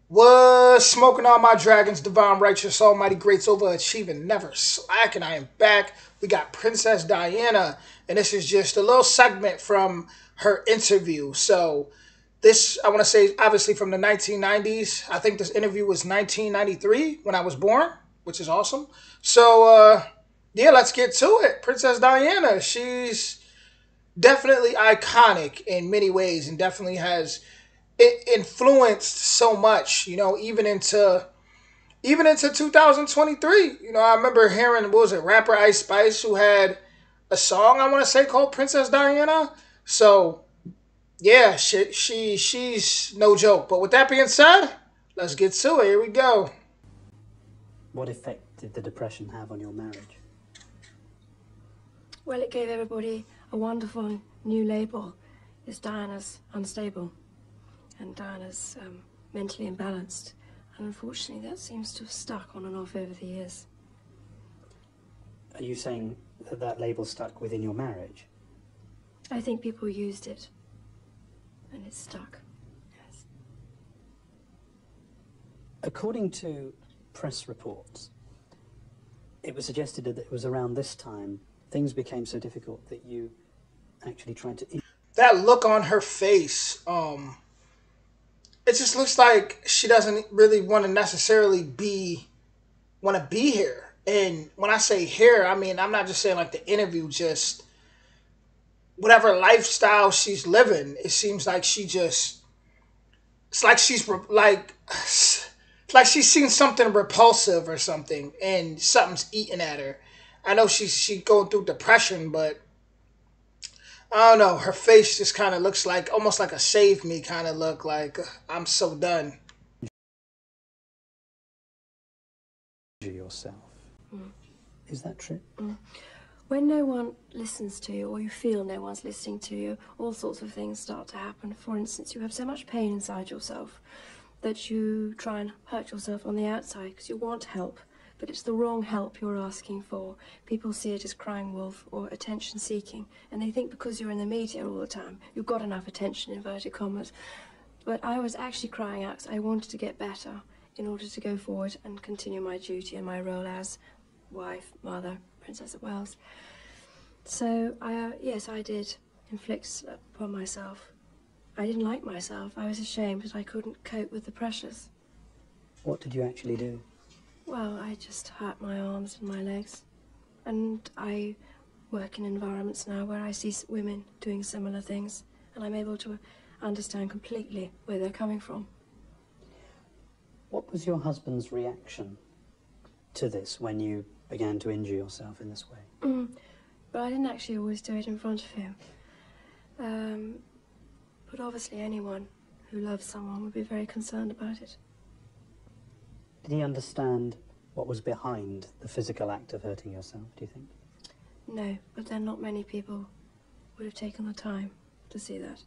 Was smoking all my dragons, divine, righteous, almighty, greats, overachieving, never slacking. I am back. We got Princess Diana, and this is just a little segment from her interview. So, this, I want to say, obviously from the 1990s. I think this interview was 1993 when I was born, which is awesome. So, yeah, let's get to it. Princess Diana, she's definitely iconic in many ways and definitely has influenced so much, even into 2023. I remember hearing, what was it, rapper Ice Spice, who had a song, I want to say, called Princess Diana. So yeah, she's no joke. But with that being said, let's get to it. Here we go. What effect did the depression have on your marriage? Well, it gave everybody a wonderful new label. It's Diana's unstable and Diana's mentally imbalanced. And unfortunately, that seems to have stuck on and off over the years. Are you saying that that label stuck within your marriage? I think people used it, and it stuck. Yes. According to press reports, it was suggested that it was around this time things became so difficult that you actually tried to... That look on her face, it just looks like she doesn't really want to necessarily be here. And when I say here, I mean, I'm not just saying like the interview, just whatever lifestyle she's living. It seems like it's like it's like she's seen something repulsive or something, and something's eating at her. I know she's going through depression, but I don't know. Her face just kind of looks like almost like a save me kind of look. Like I'm so done. yourself. Is that true? When no one listens to you, or you feel no one's listening to you, all sorts of things start to happen. For instance, you have so much pain inside yourself that you try and hurt yourself on the outside because you want help, but it's the wrong help you're asking for. People see it as crying wolf or attention seeking, and they think because you're in the media all the time, you've got enough attention, inverted commas. But I was actually crying out because I wanted to get better in order to go forward and continue my duty and my role as wife, mother, Princess of Wales. So, yes, I did inflict upon myself. I didn't like myself. I was ashamed that I couldn't cope with the pressures. What did you actually do? Well, I just hurt my arms and my legs. And I work in environments now where I see women doing similar things, and I'm able to understand completely where they're coming from. What was your husband's reaction to this when you began to injure yourself in this way? But I didn't actually always do it in front of him. But obviously anyone who loves someone would be very concerned about it. Did he understand what was behind the physical act of hurting yourself, do you think? No, but then not many people would have taken the time to see that.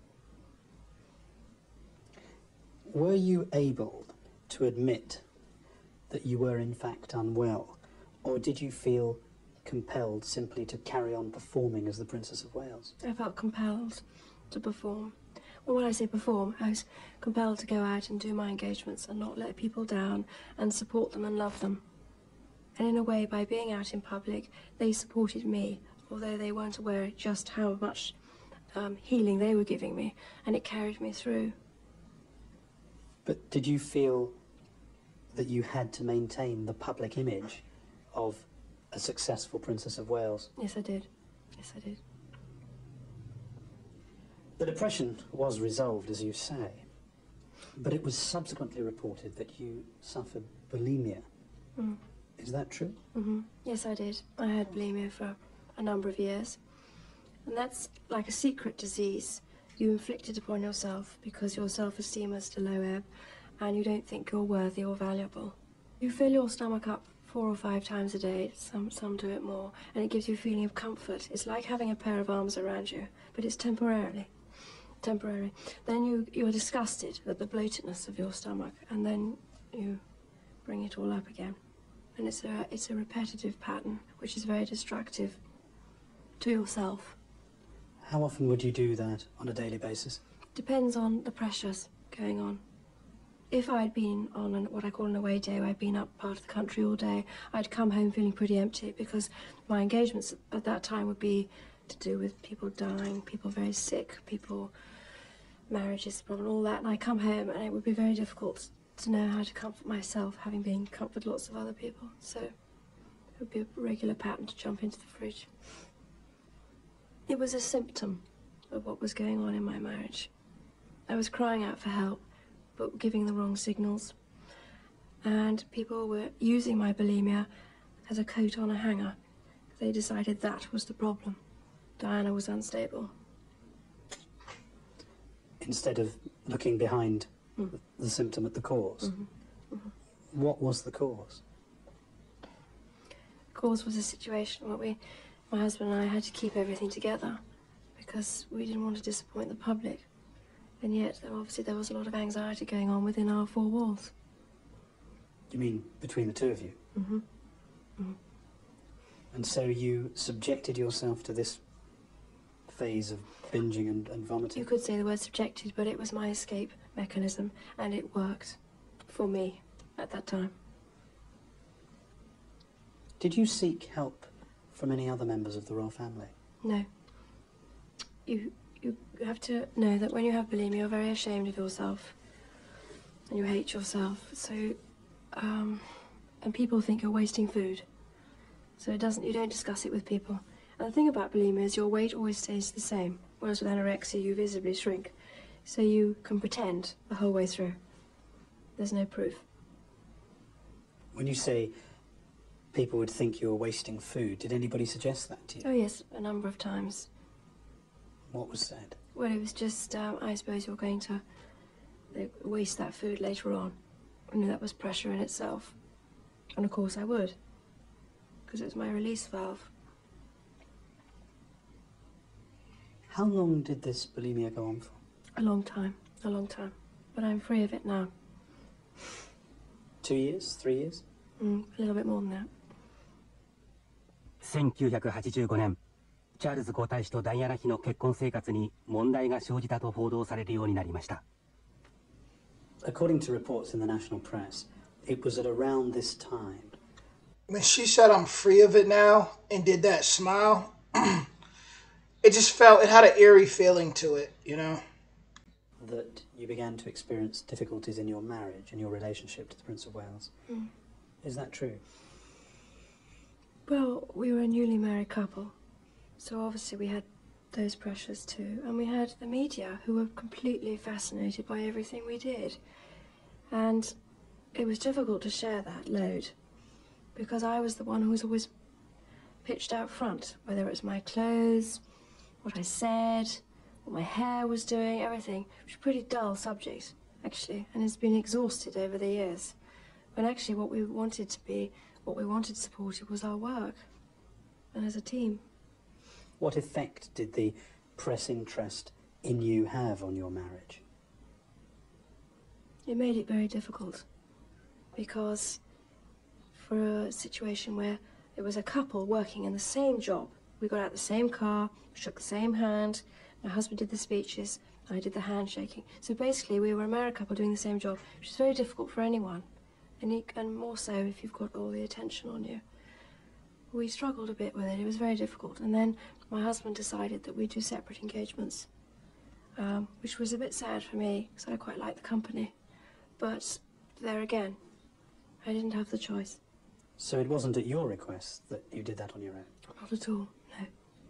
Were you able to admit that you were in fact unwell, or did you feel compelled simply to carry on performing as the Princess of Wales? I felt compelled to perform. Well, when I say perform, I was compelled to go out and do my engagements and not let people down and support them and love them. And in a way, by being out in public, they supported me, although they weren't aware just how much healing they were giving me, and it carried me through. But did you feel that you had to maintain the public image of a successful Princess of Wales? Yes, I did. Yes, I did. The depression was resolved, as you say, but it was subsequently reported that you suffered bulimia. Is that true? Yes, I did. I had bulimia for a number of years. And that's like a secret disease you inflicted upon yourself because your self-esteem is to low ebb and you don't think you're worthy or valuable. You fill your stomach up 4 or 5 times a day, some do it more, and it gives you a feeling of comfort. It's like having a pair of arms around you, but it's temporary. Then you're disgusted at the bloatedness of your stomach, and then you bring it all up again. And it's a repetitive pattern, which is very destructive to yourself. How often would you do that on a daily basis? Depends on the pressures going on. if I'd been on what I call an away day, where I'd been up part of the country all day, I'd come home feeling pretty empty because my engagements at that time would be to do with people dying, people very sick, people, marriages, and all that. And I come home and it would be very difficult to know how to comfort myself, having been comforted lots of other people. So it would be a regular pattern to jump into the fridge. It was a symptom of what was going on in my marriage. I was crying out for help, but giving the wrong signals. And people were using my bulimia as a coat on a hanger. They decided that was the problem. Diana was unstable. Instead of looking behind the symptom at the cause. What was the cause? The cause was a situation where my husband and I had to keep everything together because we didn't want to disappoint the public. And yet, obviously, there was a lot of anxiety going on within our four walls. You mean between the two of you? And so you subjected yourself to this phase of binging and vomiting? You could say the word subjected, but it was my escape mechanism, and it worked for me at that time. Did you seek help from any other members of the royal family? No. You have to know that when you have bulimia, you're very ashamed of yourself, and you hate yourself. So, and people think you're wasting food. So you don't discuss it with people. And the thing about bulimia is your weight always stays the same, whereas with anorexia you visibly shrink. So you can pretend the whole way through. There's no proof. When you say people would think you were wasting food, did anybody suggest that to you? Oh yes, a number of times. What was said? Well, it was just, I suppose you're going to waste that food later on. I mean, that was pressure in itself. And of course I would, because it was my release valve. How long did this bulimia go on for? A long time. But I'm free of it now. 2 years? 3 years? A little bit more than that. 1985年、チャールズ皇太子とダイアナ妃の結婚生活に問題が生じたと報道されるようになりました。 According to reports in the national press, it was at around this time. When she said I'm free of it now and did that smile, it just felt, it had an eerie feeling to it, you know? That you began to experience difficulties in your marriage and your relationship to the Prince of Wales. Is that true? Well, we were a newly married couple, so obviously we had those pressures too. And we had the media who were completely fascinated by everything we did. And it was difficult to share that load because I was the one who was always pitched out front, whether it was my clothes, what I said, what my hair was doing, everything. It was a pretty dull subject, actually, and it's been exhausted over the years. When actually what we wanted supported was our work, and as a team. What effect did the press interest in you have on your marriage? It made it very difficult, because for a situation where it was a couple working in the same job, we got out the same car, shook the same hand, my husband did the speeches, I did the handshaking. So basically we were a married couple doing the same job, which is very difficult for anyone, and more so if you've got all the attention on you. We struggled a bit with it, it was very difficult. And then my husband decided that we'd do separate engagements, which was a bit sad for me, because I quite liked the company. But there again, I didn't have the choice. So it wasn't at your request that you did that on your own? Not at all, no.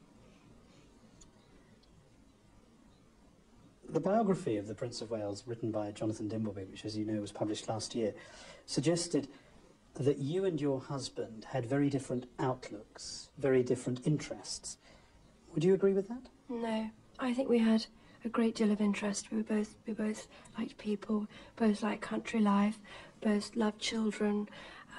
The biography of the Prince of Wales, written by Jonathan Dimbleby, which, as you know, was published last year, suggested that you and your husband had very different outlooks, very different interests. Would you agree with that? No, I think we had a great deal of interest. We both liked people, both liked country life, both loved children,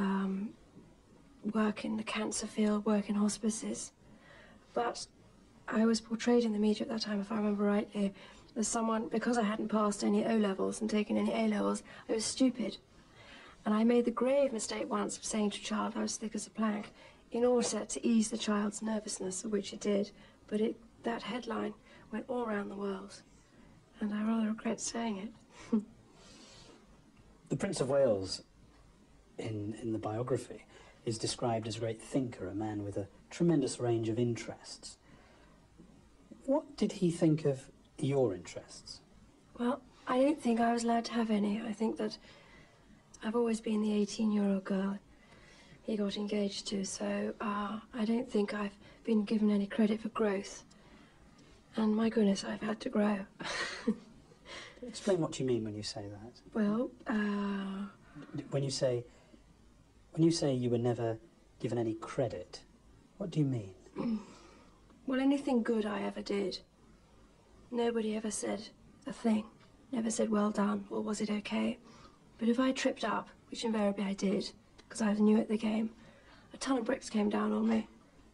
work in the cancer field, work in hospices. But I was portrayed in the media at that time, if I remember rightly, as someone, because I hadn't passed any O-levels and taken any A-levels, I was stupid. And I made the grave mistake once of saying to a child I was thick as a plank in order to ease the child's nervousness, which it did. But that headline went all around the world, and I rather regret saying it. Prince of Wales, in the biography, is described as a great thinker, a man with a tremendous range of interests. What did he think of your interests? Well, I don't think I was allowed to have any. I think that I've always been the 18-year-old girl he got engaged to, so I don't think I've been given any credit for growth. And my goodness, I've had to grow. Explain what you mean when you say that. Well, When you say you were never given any credit, what do you mean? well, anything good I ever did, nobody ever said a thing. Never said, well done, or was it okay? But if I tripped up, which invariably I did, because I was new at the game, a ton of bricks came down on me.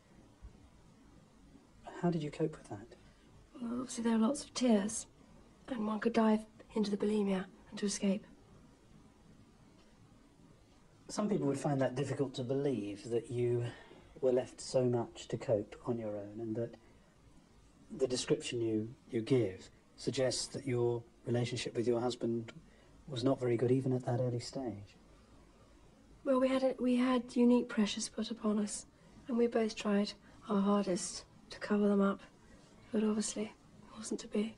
How did you cope with that? Well, obviously there were lots of tears, and one could dive into the bulimia and to escape. Some people would find that difficult to believe, that you were left so much to cope on your own, and that the description you give suggests that your relationship with your husband was not very good even at that early stage. Well, we had unique pressures put upon us, and we both tried our hardest to cover them up, but obviously it wasn't to be.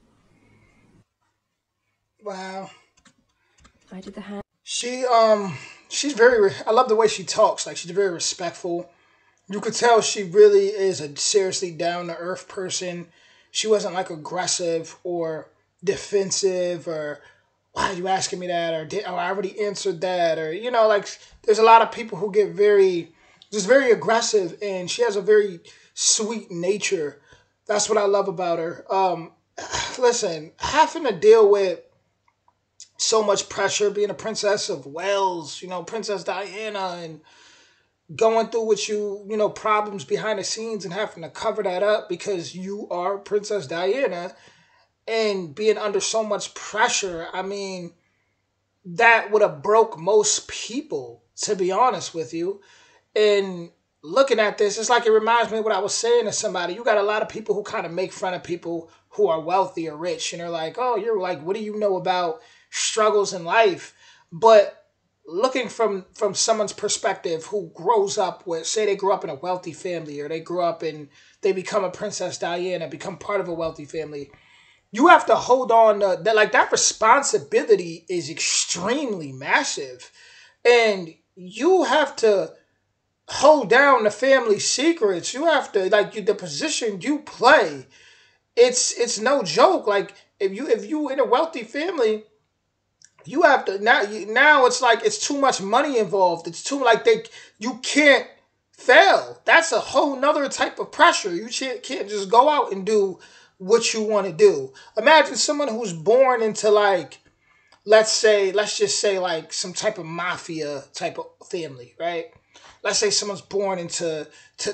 Wow. I did the hand. She's very. I love the way she talks. Like, she's very respectful. You could tell she really is a seriously down to earth person. She wasn't like aggressive or defensive or why are you asking me that, or I already answered that, or like there's a lot of people who get very aggressive, and she has a very sweet nature. That's what I love about her. Listen, having to deal with so much pressure, being a princess of Wales, Princess Diana, and going through with problems behind the scenes and having to cover that up because you are Princess Diana, and being under so much pressure, I mean, that would have broke most people, to be honest with you. And looking at this, it's like it reminds me of what I was saying to somebody. You got a lot of people who kind of make fun of people who are wealthy or rich, and they're like, oh, you're like, what do you know about struggles in life? But looking from someone's perspective who grows up with, say they grew up in a wealthy family, or they become a Princess Diana, become part of a wealthy family, you have to hold on to that. Like, that responsibility is extremely massive, and you have to hold down the family secrets. You have to, like, the position you play. It's no joke. Like, if you in a wealthy family, you have to now it's like it's too much money involved. It's too, like, you can't fail. That's a whole nother type of pressure. You can't just go out and do what you want to do. Imagine someone who's born into, like, let's just say like some type of mafia type of family, right? Let's say someone's born into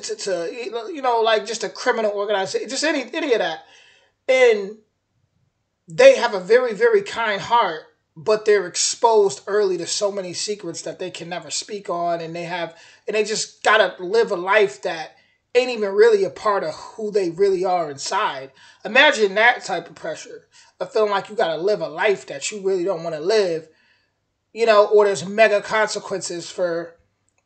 like just a criminal organization, just any of that, and they have a very, very kind heart, but they're exposed early to so many secrets that they can never speak on, and they just gotta live a life that ain't even really a part of who they really are inside. Imagine that type of pressure of feeling like you gotta live a life that you really don't want to live, or there's mega consequences for,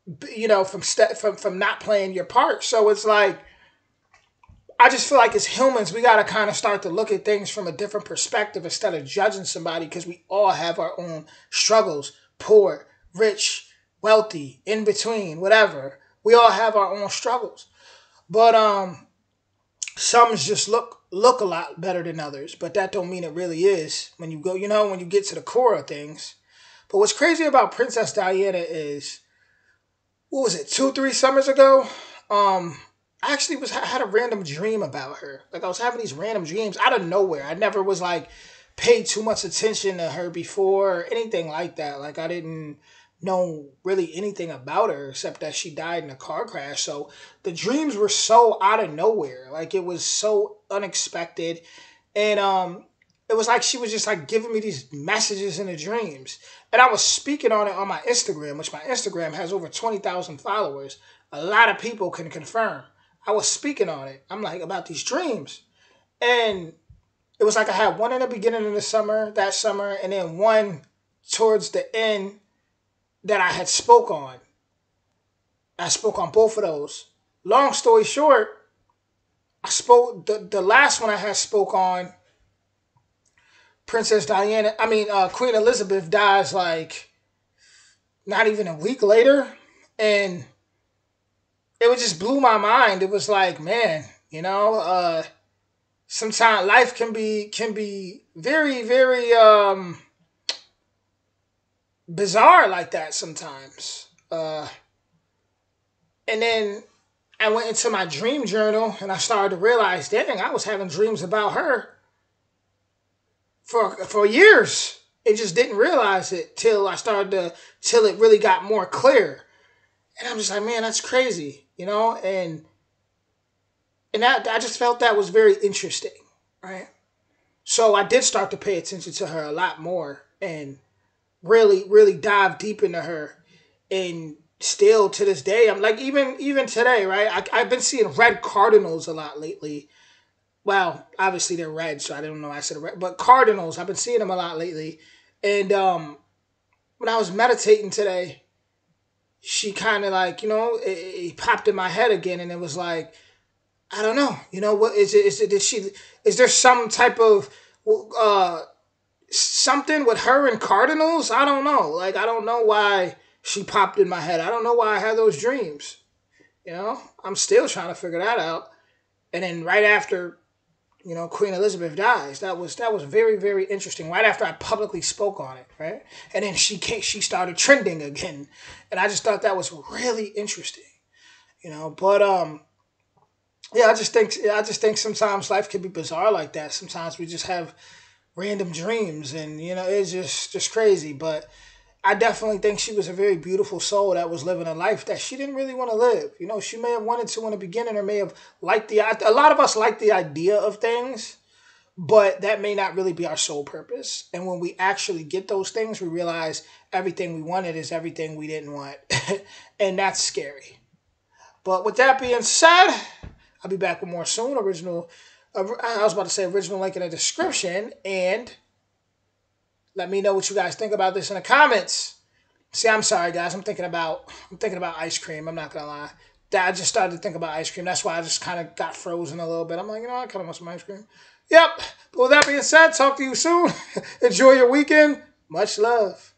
from not playing your part. So it's like, I just feel like as humans, we gotta kind of start to look at things from a different perspective instead of judging somebody, because we all have our own struggles. Poor, rich, wealthy, in between, whatever. We all have our own struggles. But some just look a lot better than others, but that don't mean it really is when you go, when you get to the core of things. But what's crazy about Princess Diana is, what was it, 2-3 summers ago? I actually had a random dream about her. Like, I was having these random dreams out of nowhere. I never was like paid too much attention to her before or anything like that. Like, I didn't know really anything about her except that she died in a car crash. So the dreams were so out of nowhere. Like, it was so unexpected. And it was like she was just like giving me these messages in the dreams. And I was speaking on it on my Instagram, which my Instagram has over 20,000 followers. A lot of people can confirm. I was speaking on it. I'm like, about these dreams. And it was like I had one in the beginning of that summer, and then one towards the end that I had spoke on. I spoke on both of those. Long story short, I spoke the last one I had spoke on. Queen Elizabeth dies like not even a week later, and it would just blew my mind. It was like, man, sometimes life can be very, very bizarre like that sometimes. And then I went into my dream journal and I started to realize, dang, I was having dreams about her for years. It just didn't realize it till it really got more clear. And I'm just like, man, that's crazy, and that I just felt that was very interesting, right? So I did start to pay attention to her a lot more and really, really dive deep into her. And still to this day, I'm like, even today, right? I've been seeing red cardinals a lot lately. Well, obviously they're red, so I don't know why I said red, but cardinals, I've been seeing them a lot lately. And when I was meditating today, she kind of like, it popped in my head again, and it was like, I don't know, what is it? Is there some type of something with her and cardinals? I don't know. Like, I don't know why she popped in my head. I don't know why I had those dreams. I'm still trying to figure that out. And then right after, Queen Elizabeth dies, that was very, very interesting. Right after I publicly spoke on it, right? And then she started trending again, and I just thought that was really interesting. But yeah, I just think sometimes life can be bizarre like that. Sometimes we just have random dreams, and it's just crazy. But I definitely think she was a very beautiful soul that was living a life that she didn't really want to live. She may have wanted to in the beginning, or may have liked a lot of us like the idea of things, but that may not really be our sole purpose. And when we actually get those things, we realize everything we wanted is everything we didn't want. And that's scary. But with that being said, I'll be back with more soon. I was about to say original link in the description, and let me know what you guys think about this in the comments. See, I'm sorry, guys. I'm thinking about ice cream. I'm not gonna lie. I just started to think about ice cream. That's why I just kind of got frozen a little bit. I'm like, I kind of want some ice cream. Yep. But with that being said, talk to you soon. Enjoy your weekend. Much love.